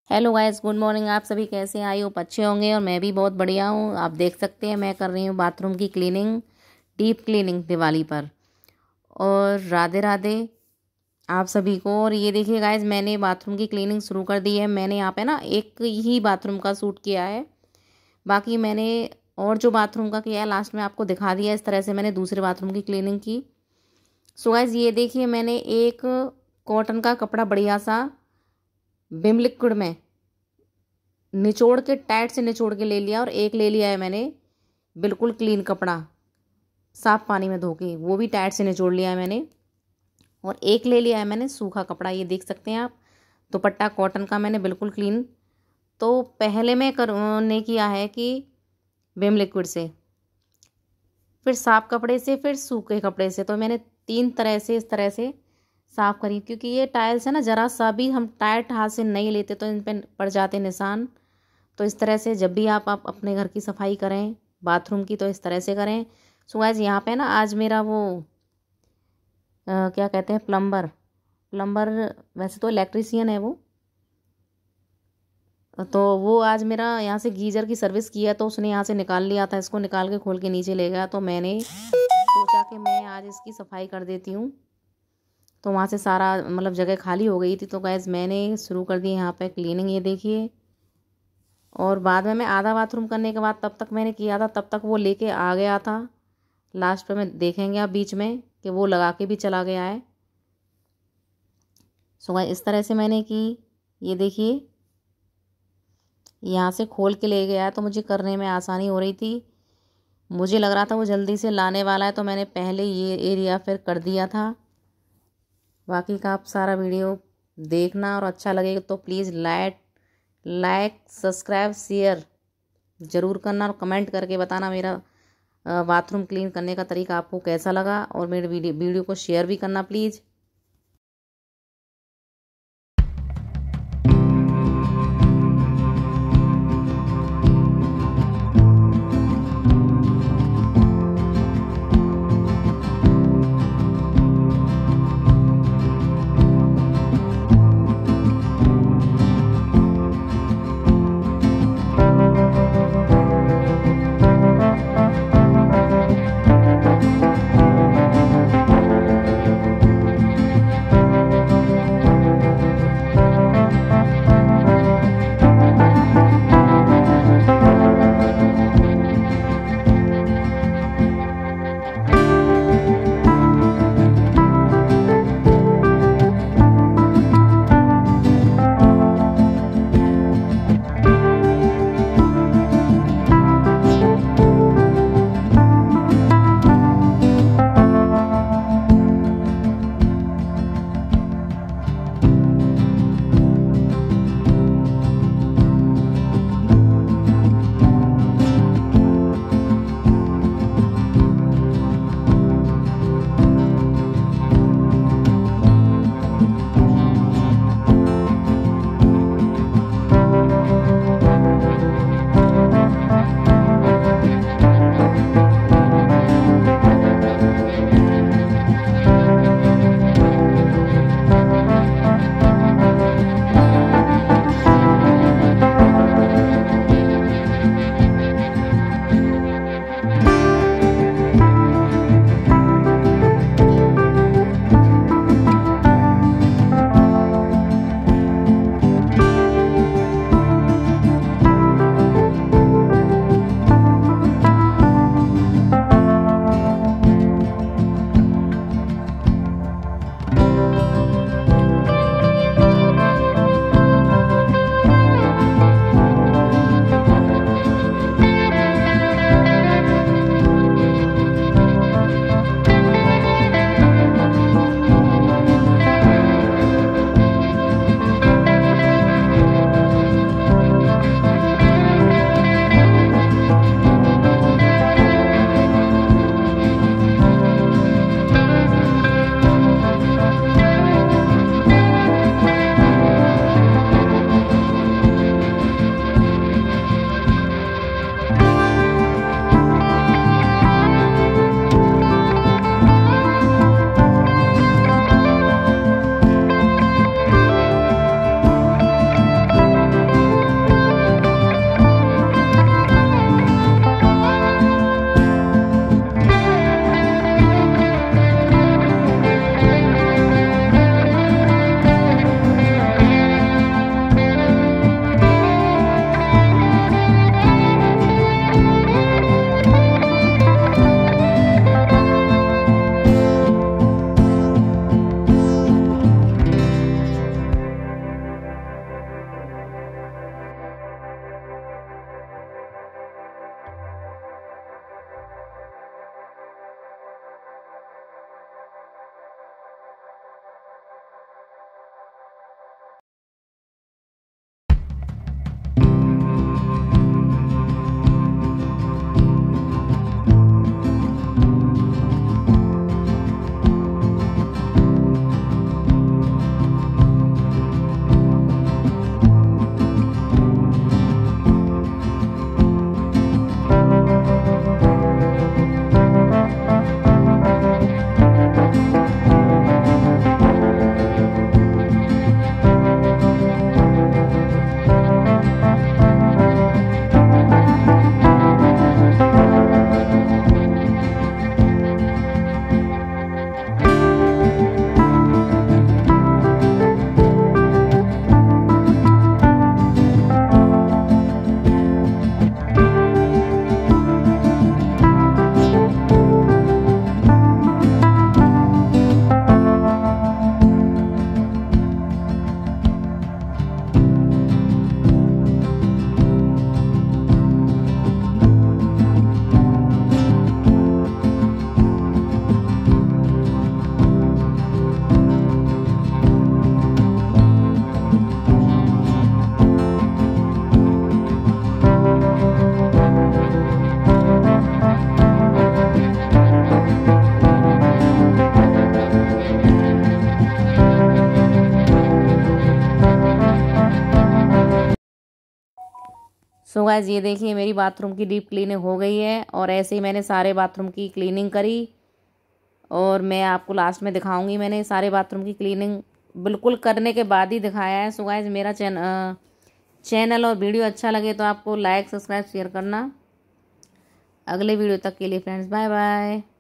Hello guys, good morning. आप सभी कैसे हैं? आई होप अच्छे होंगे और मैं भी बहुत बढ़िया हूँ। आप देख सकते हैं मैं कर रही हूँ बाथरूम की क्लीनिंग, डीप क्लीनिंग दिवाली पर। और राधे राधे आप सभी को। और ये देखिए गाइस, मैंने बाथरूम की क्लीनिंग शुरू कर दी है। मैंने यहाँ पे ना एक ही बाथरूम का शूट किया है, बाकी मैंने और जो बाथरूम का किया है लास्ट में आपको दिखा दिया। इस तरह से मैंने दूसरे बाथरूम की क्लीनिंग की। सो गाइस ये देखिए, मैंने एक कॉटन का कपड़ा बढ़िया सा विम लिक्विड में निचोड़ के, टाइट से निचोड़ के ले लिया। और एक ले लिया है मैंने बिल्कुल क्लीन कपड़ा, साफ पानी में धो के, वो भी टाइट से निचोड़ लिया है मैंने। और एक ले लिया है मैंने सूखा कपड़ा, ये देख सकते हैं आप, दुपट्टा कॉटन का मैंने बिल्कुल क्लीन। तो पहले मैं करने किया है कि विम लिक्विड से, फिर साफ कपड़े से, फिर सूखे कपड़े से। तो मैंने तीन तरह से इस तरह से साफ करी, क्योंकि ये टाइल्स है ना, ज़रा सा भी हम टाइट हाथ से नहीं लेते तो इन पर पड़ जाते निशान। तो इस तरह से जब भी आप अपने घर की सफाई करें बाथरूम की, तो इस तरह से करें। सो गाइस यहाँ पे ना आज मेरा वो क्या कहते हैं, प्लम्बर वैसे तो इलेक्ट्रीशियन है वो, तो वो आज मेरा यहाँ से गीजर की सर्विस की है। तो उसने यहाँ से निकाल लिया था, इसको निकाल के खोल के नीचे ले गया। तो मैंने सोचा कि मैं आज इसकी सफाई कर देती हूँ। तो वहाँ से सारा मतलब जगह खाली हो गई थी। तो गाइस मैंने शुरू कर दी यहाँ पे क्लीनिंग, ये देखिए। और बाद में मैं आधा बाथरूम करने के बाद, तब तक मैंने किया था, तब तक वो लेके आ गया था। लास्ट पे में देखेंगे आप बीच में कि वो लगा के भी चला गया है। सो गाइस इस तरह से मैंने की, ये देखिए, यहाँ से खोल के ले गया तो मुझे करने में आसानी हो रही थी। मुझे लग रहा था वो जल्दी से लाने वाला है, तो मैंने पहले ये एरिया फिर कर दिया था। बाकी का आप सारा वीडियो देखना, और अच्छा लगेगा तो प्लीज़ लाइक सब्सक्राइब शेयर ज़रूर करना, और कमेंट करके बताना मेरा बाथरूम क्लीन करने का तरीका आपको कैसा लगा। और मेरे वीडियो को शेयर भी करना प्लीज़। सो गाइस ये देखिए मेरी बाथरूम की डीप क्लीनिंग हो गई है और ऐसे ही मैंने सारे बाथरूम की क्लीनिंग करी और मैं आपको लास्ट में दिखाऊंगी। मैंने सारे बाथरूम की क्लीनिंग बिल्कुल करने के बाद ही दिखाया है। सो गाइस मेरा चैनल और वीडियो अच्छा लगे तो आपको लाइक सब्सक्राइब शेयर करना। अगले वीडियो तक के लिए फ्रेंड्स बाय बाय।